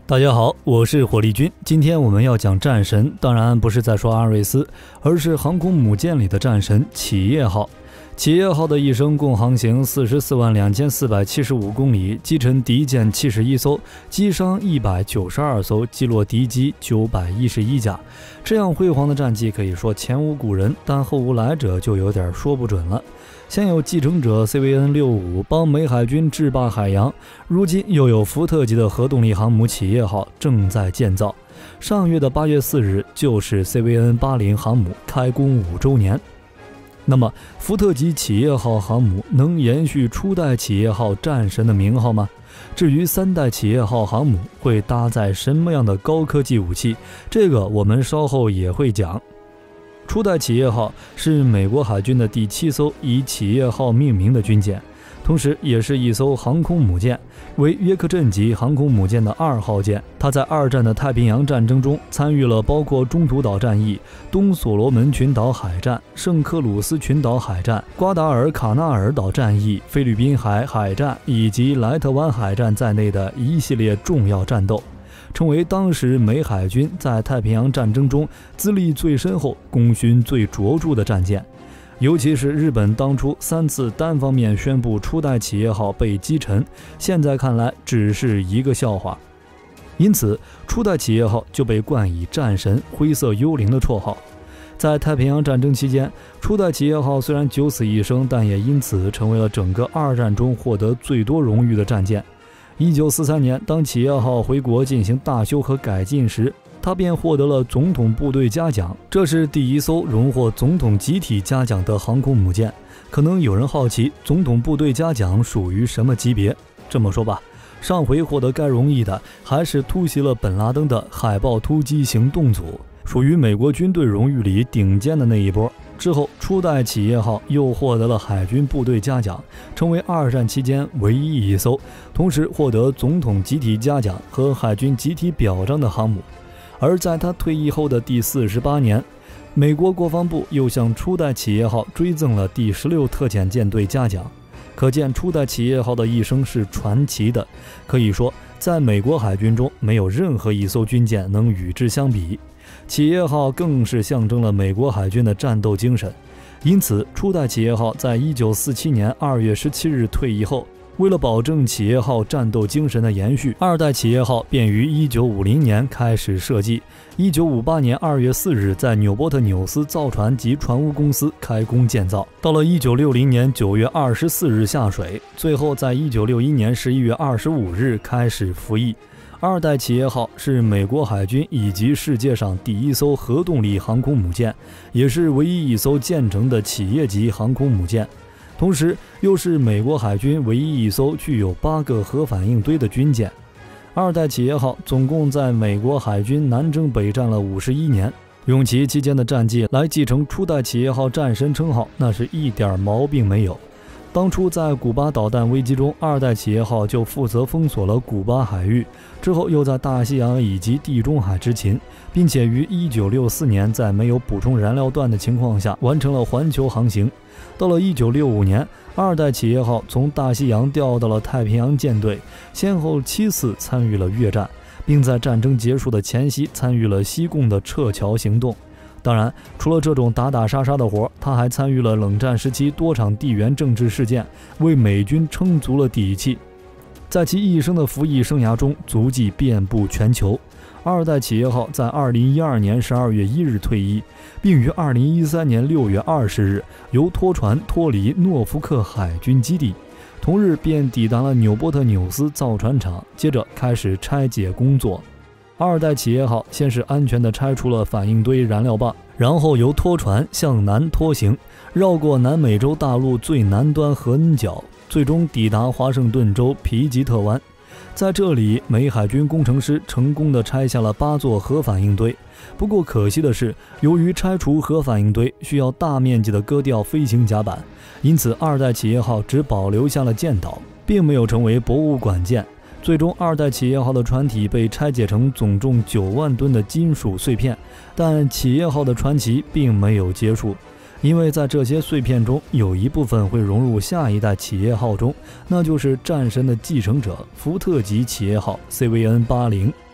大家好，我是火力军。今天我们要讲战神，当然不是在说阿瑞斯，而是航空母舰里的战神企业号。企业号的一生共航行442475公里，击沉敌舰71艘，击伤192艘，击落敌机911架。这样辉煌的战绩可以说前无古人，但后无来者就有点说不准了。先有继承者 CVN-65 帮美海军制霸海洋，如今又有福特级的核动力航母企业号正在建造。上月的8月4日就是 CVN-80 航母开工5周年。那么福特级企业号航母能延续初代企业号战神的名号吗？至于3代企业号航母会搭载什么样的高科技武器，这个我们稍后也会讲。初代企业号是美国海军的第7艘以企业号命名的军舰，同时也是一艘航空母舰，为约克镇级航空母舰的2号舰。它在2战的太平洋战争中参与了包括中途岛战役、东所罗门群岛海战、圣克鲁斯群岛海战、瓜达尔卡纳尔岛战役、菲律宾海战以及莱特湾海战在内的一系列重要战斗，成为当时美海军在太平洋战争中资历最深厚、功勋最卓著的战舰。尤其是日本当初3次单方面宣布初代企业号被击沉，现在看来只是一个笑话。因此初代企业号就被冠以战神、灰色幽灵的绰号。在太平洋战争期间，初代企业号虽然九死一生，但也因此成为了整个2战中获得最多荣誉的战舰。1943年，当企业号回国进行大修和改进时，他便获得了总统部队嘉奖，这是第一艘荣获总统集体嘉奖的航空母舰。可能有人好奇，总统部队嘉奖属于什么级别？这么说吧，上回获得该荣誉的还是突袭了本拉登的海豹突击行动组，属于美国军队荣誉里顶尖的那一波。之后初代企业号又获得了海军部队嘉奖，成为2战期间唯一一艘同时获得总统集体嘉奖和海军集体表彰的航母。而在他退役后的第48年，美国国防部又向初代企业号追赠了第16特遣舰队嘉奖。可见初代企业号的一生是传奇的，可以说在美国海军中没有任何一艘军舰能与之相比。企业号更是象征了美国海军的战斗精神。因此初代企业号在1947年2月17日退役后，为了保证企业号战斗精神的延续，2代企业号便于1950年开始设计，1958年2月4日在纽波特纽斯造船及船坞公司开工建造，到了1960年9月24日下水，最后在1961年11月25日开始服役。2代企业号是美国海军以及世界上第一艘核动力航空母舰，也是唯一一艘建成的企业级航空母舰，同时又是美国海军唯一一艘具有8个核反应堆的军舰。2代企业号总共在美国海军南征北战了51年，用其期间的战绩来继承初代企业号战神称号，那是一点毛病没有。当初在古巴导弹危机中，2代企业号就负责封锁了古巴海域，之后又在大西洋以及地中海执勤，并且于1964年在没有补充燃料弹的情况下完成了环球航行。到了1965年，2代企业号从大西洋调到了太平洋舰队，先后7次参与了越战，并在战争结束的前夕参与了西贡的撤侨行动。当然，除了这种打打杀杀的活，他还参与了冷战时期多场地缘政治事件，为美军撑足了底气。在其一生的服役生涯中，足迹遍布全球。2代企业号在2012年12月1日退役，并于2013年6月20日由拖船脱离诺福克海军基地，同日便抵达了纽波特纽斯造船厂，接着开始拆解工作。2代企业号先是安全地拆除了反应堆燃料棒，然后由拖船向南拖行，绕过南美洲大陆最南端何恩角，最终抵达华盛顿州皮吉特湾。在这里，美海军工程师成功地拆下了8座核反应堆。不过可惜的是，由于拆除核反应堆需要大面积的割掉飞行甲板，因此2代企业号只保留下了舰岛，并没有成为博物馆舰。最终2代企业号的船体被拆解成总重9万吨的金属碎片，但企业号的传奇并没有结束。因为在这些碎片中有一部分会融入下一代企业号中，那就是战神的继承者福特级企业号 CVN-80。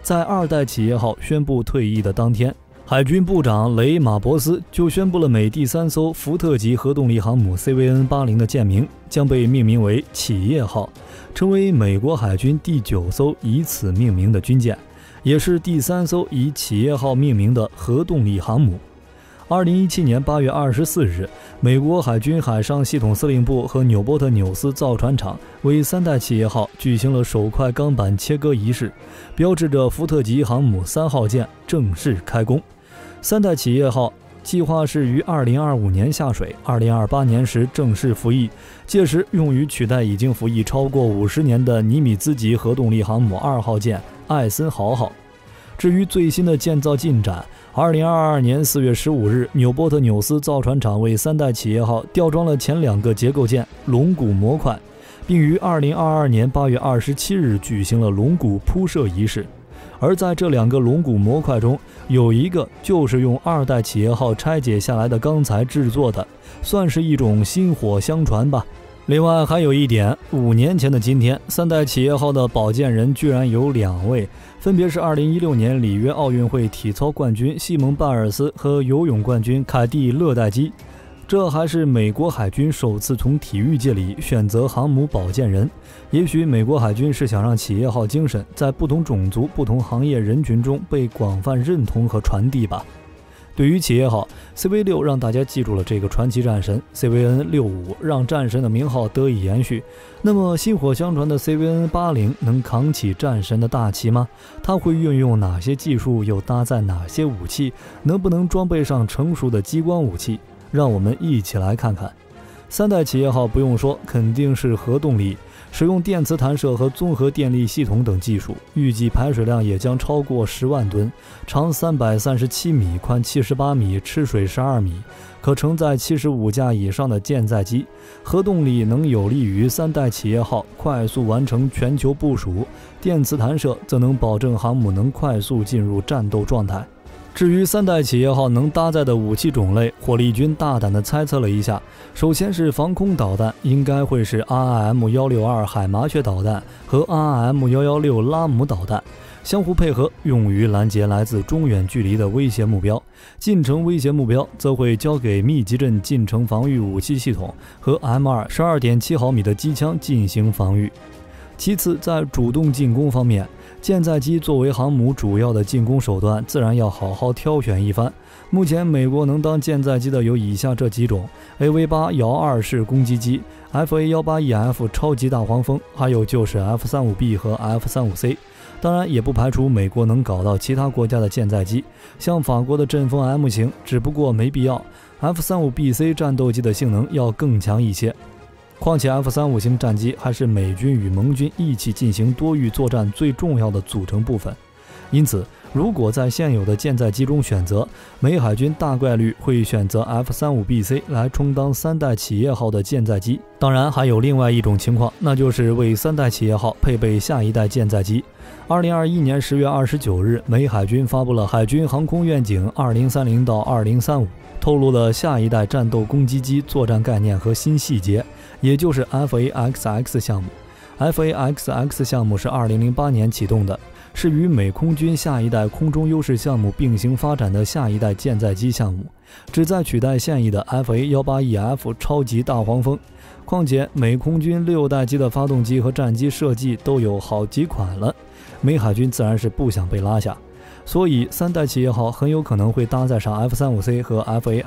在2代企业号宣布退役的当天，海军部长雷马伯斯就宣布了美第3艘福特级核动力航母 CVN-80 的舰名将被命名为企业号，成为美国海军第9艘以此命名的军舰，也是第3艘以企业号命名的核动力航母。2017年8月24日，美国海军海上系统司令部和纽波特纽斯造船厂为3代企业号举行了首块钢板切割仪式，标志着福特级航母3号舰正式开工。3代企业号计划是于2025年下水，2028年时正式服役，届时用于取代已经服役超过50年的尼米兹级核动力航母2号舰艾森豪号。至于最新的建造进展，2022年4月15日，纽波特纽斯造船厂为3代企业号吊装了前2个结构件龙骨模块，并于2022年8月27日举行了龙骨铺设仪式。而在这2个龙骨模块中，有一个就是用2代企业号拆解下来的钢材制作的，算是一种薪火相传吧。另外还有一点，5年前的今天，3代企业号的保荐人居然有2位，分别是2016年里约奥运会体操冠军西蒙·拜尔斯和游泳冠军凯蒂·勒代基。这还是美国海军首次从体育界里选择航母保荐人，也许美国海军是想让企业号精神在不同种族、不同行业人群中被广泛认同和传递吧。对于企业号 CV6 让大家记住了这个传奇战神， CVN-65 让战神的名号得以延续。那么薪火相传的 CVN-80 能扛起战神的大旗吗？它会运用哪些技术，又搭载哪些武器？能不能装备上成熟的激光武器？让我们一起来看看。3代企业号不用说，肯定是核动力，使用电磁弹射和综合电力系统等技术，预计排水量也将超过10万吨，长337米，宽78米，吃水12米，可承载75架以上的舰载机。核动力能有利于3代企业号快速完成全球部署，电磁弹射则能保证航母能快速进入战斗状态。至于3代企业号能搭载的武器种类，火力军大胆地猜测了一下，首先是防空导弹，应该会是 RRM-162 海麻雀导弹和 RRM-116 拉姆导弹，相互配合，用于拦截来自中远距离的威胁目标。近程威胁目标则会交给密集阵近程防御武器系统和 M2 12.7毫米的机枪进行防御。其次，在主动进攻方面，舰载机作为航母主要的进攻手段，自然要好好挑选一番。目前美国能当舰载机的有以下这几种 ：AV8 遥2式攻击机、FA-18EF 超级大黄蜂，还有就是 F-35B 和 F-35C。当然，也不排除美国能搞到其他国家的舰载机，像法国的阵风 M 型，只不过没必要。F-35BC 战斗机的性能要更强一些。况且 F-35型战机还是美军与盟军一起进行多域作战最重要的组成部分，因此如果在现有的舰载机中选择，美海军大概率会选择 F-35BC 来充当3代企业号的舰载机。当然还有另外一种情况，那就是为3代企业号配备下一代舰载机。2021年10月29日，美海军发布了海军航空愿景2030到2035，透露了下一代战斗攻击机作战概念和新细节，也就是 FA-XX 项目。FA-XX 项目是2008年启动的，是与美空军下一代空中优势项目并行发展的下一代舰载机项目，旨在取代现役的 FA-18EF 超级大黄蜂。况且美空军6代机的发动机和战机设计都有好几款了，美海军自然是不想被拉下，所以3代企业号很有可能会搭载上 F-35C 和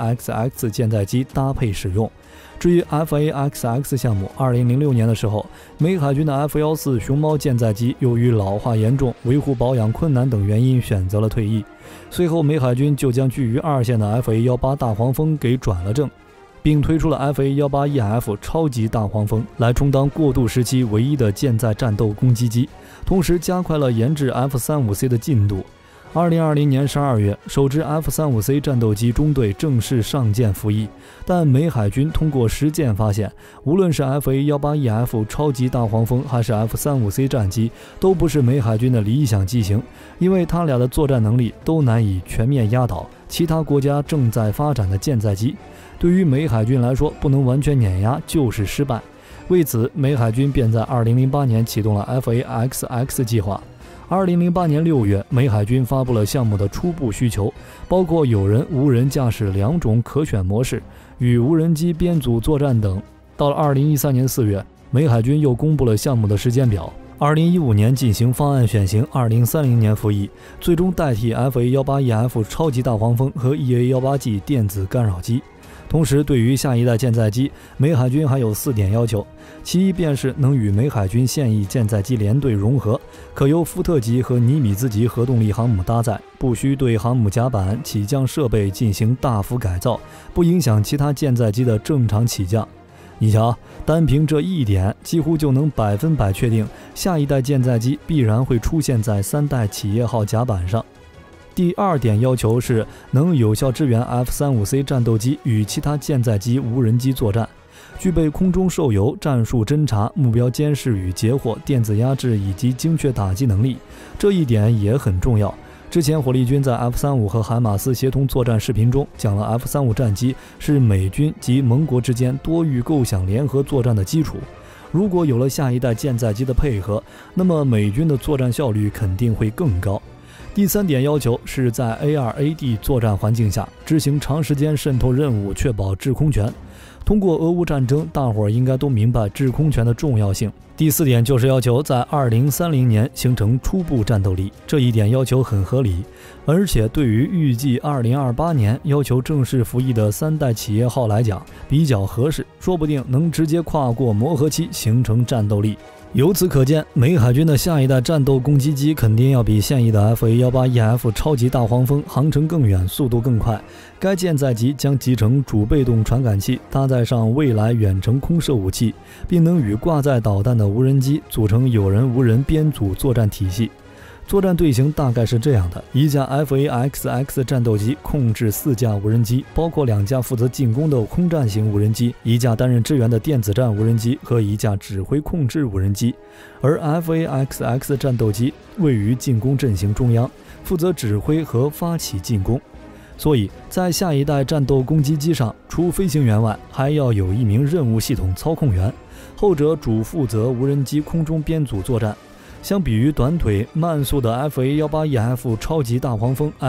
FA-XX 舰载机搭配使用。至于 FA-XX 项目，2006年的时候，美海军的 F-14熊猫舰载机由于老化严重、维护保养困难等原因选择了退役。随后美海军就将居于2线的 FA-18大黄蜂给转了正，并推出了 FA-18EF 超级大黄蜂来充当过渡时期唯一的舰载战斗攻击机，同时加快了研制 F-35C 的进度。2020年12月，首支 F-35C 战斗机中队正式上舰服役，但美海军通过实践发现，无论是 FA-18EF 超级大黄蜂还是 F-35C 战机，都不是美海军的理想机型，因为它俩的作战能力都难以全面压倒其他国家正在发展的舰载机。对于美海军来说，不能完全碾压就是失败。为此，美海军便在2008年启动了 FA-XX 计划。 2008年6月，美海军发布了项目的初步需求，包括有人、无人驾驶2种可选模式，与无人机编组作战等。到了2013年4月，美海军又公布了项目的时间表。2015年进行方案选型，2030年服役，最终代替 FA-18EF 超级大黄蜂和 EA-18G 电子干扰机。同时，对于下一代舰载机，美海军还有4点要求，其一便是能与美海军现役舰载机联队融合，可由福特级和尼米兹级核动力航母搭载，不需对航母甲板、起降设备进行大幅改造，不影响其他舰载机的正常起降。你瞧，单凭这一点，几乎就能100%确定下一代舰载机必然会出现在3代企业号甲板上。第2点要求是能有效支援 F-35C 战斗机与其他舰载机、无人机作战，具备空中受油、战术侦察、目标监视与截获、电子压制以及精确打击能力。这一点也很重要。之前火力军在 F-35和海马斯协同作战视频中讲了 F-35战机是美军及盟国之间多域构想联合作战的基础。如果有了下一代舰载机的配合，那么美军的作战效率肯定会更高。第3点要求是在 A2AD 作战环境下执行长时间渗透任务，确保制空权。通过俄乌战争，大伙儿应该都明白制空权的重要性。第4点就是要求在2030年形成初步战斗力，这一点要求很合理，而且对于预计2028年要求正式服役的3代企业号来讲比较合适，说不定能直接跨过磨合期形成战斗力。由此可见，美海军的下一代战斗攻击机肯定要比现役的 FA-18EF 超级大黄蜂航程更远，速度更快。该舰载机将集成主被动传感器，搭载上未来远程空射武器，并能与挂载导弹的无人机组成有人无人编组作战体系。作战队形大概是这样的：一架 FA-XX 战斗机控制4架无人机，包括2架负责进攻的空战型无人机，1架担任支援的电子战无人机和1架指挥控制无人机。而 FA-XX 战斗机位于进攻阵型中央，负责指挥和发起进攻。所以在下一代战斗攻击机上，除飞行员外，还要有1名任务系统操控员，后者主负责无人机空中编组作战。相比于短腿慢速的 FA-18EF 超级大黄蜂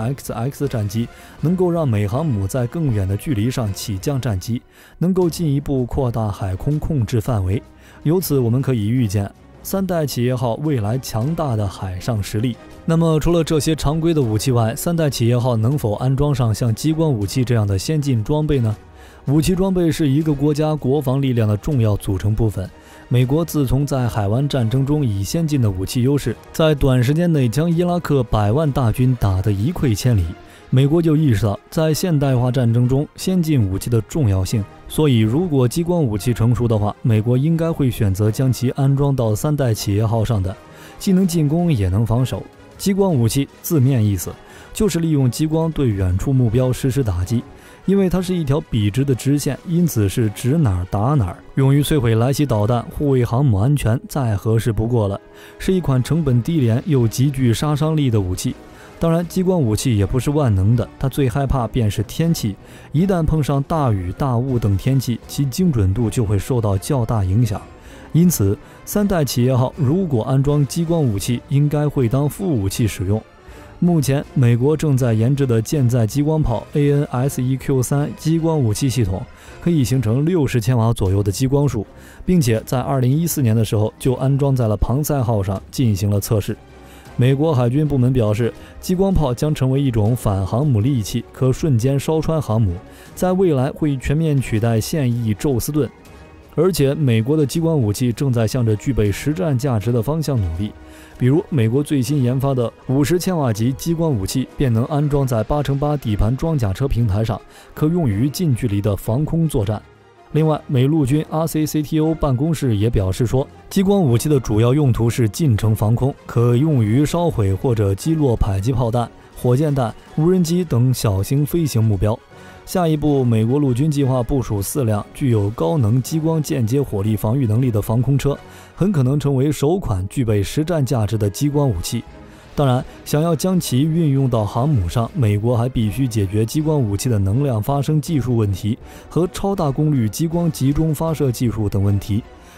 FA-XX 战机，能够让美航母在更远的距离上起降战机，能够进一步扩大海空控制范围。由此我们可以预见3代企业号未来强大的海上实力。那么除了这些常规的武器外，3代企业号能否安装上像激光武器这样的先进装备呢？武器装备是一个国家国防力量的重要组成部分。美国自从在海湾战争中以先进的武器优势，在短时间内将伊拉克100万大军打得一溃千里，美国就意识到在现代化战争中先进武器的重要性。所以如果激光武器成熟的话，美国应该会选择将其安装到3代企业号上的，既能进攻也能防守。激光武器字面意思就是利用激光对远处目标实施打击，因为它是一条笔直的直线，因此是指哪儿打哪儿，用于摧毁来袭导弹，护卫航母安全，再合适不过了，是一款成本低廉又极具杀伤力的武器。当然，激光武器也不是万能的，它最害怕便是天气，一旦碰上大雨、大雾等天气，其精准度就会受到较大影响。因此，3代企业号如果安装激光武器，应该会当副武器使用。目前，美国正在研制的舰载激光炮 AN-SEQ-3 激光武器系统，可以形成60千瓦左右的激光束，并且在2014年的时候就安装在了庞塞号上进行了测试。美国海军部门表示，激光炮将成为一种反航母利器，可瞬间烧穿航母，在未来会全面取代现役宙斯盾。而且美国的激光武器正在向着具备实战价值的方向努力，比如美国最新研发的50千瓦级激光武器便能安装在8×8底盘装甲车平台上，可用于近距离的防空作战。另外，美陆军 RCCTO 办公室也表示说，激光武器的主要用途是近程防空，可用于烧毁或者击落迫击炮弹、火箭弹、无人机等小型飞行目标。下一步，美国陆军计划部署4辆具有高能激光间接火力防御能力的防空车，很可能成为首款具备实战价值的激光武器。当然，想要将其运用到航母上，美国还必须解决激光武器的能量发生技术问题和超大功率激光集中发射技术等问题。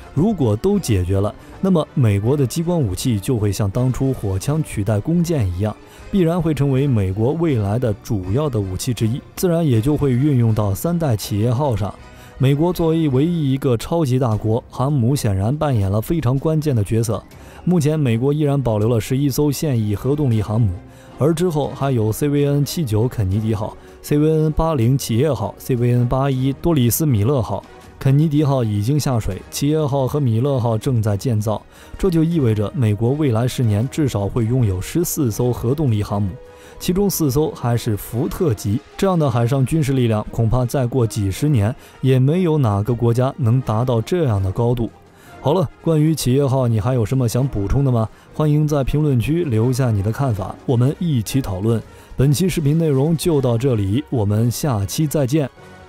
如果都解决了，那么美国的激光武器就会像当初火枪取代弓箭一样，必然会成为美国未来的主要的武器之一，自然也就会运用到3代企业号上。美国作为唯一一个超级大国，航母显然扮演了非常关键的角色。目前美国依然保留了11艘现役核动力航母，而之后还有 CVN-79 肯尼迪号、CVN-80 企业号、CVN-81 多里斯米勒号。肯尼迪号已经下水，企业号和米勒号正在建造，这就意味着美国未来10年至少会拥有14艘核动力航母，其中4艘还是福特级。这样的海上军事力量，恐怕再过几十年也没有哪个国家能达到这样的高度。好了，关于企业号，你还有什么想补充的吗？欢迎在评论区留下你的看法，我们一起讨论。本期视频内容就到这里，我们下期再见。